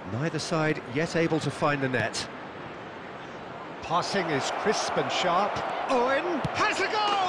Neither side yet able to find the net. Passing is crisp and sharp. Owen has a goal!